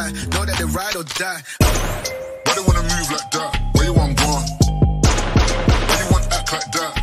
die. Know that they ride or die. Why they wanna move like that? Where you want gone? Why you want act like that?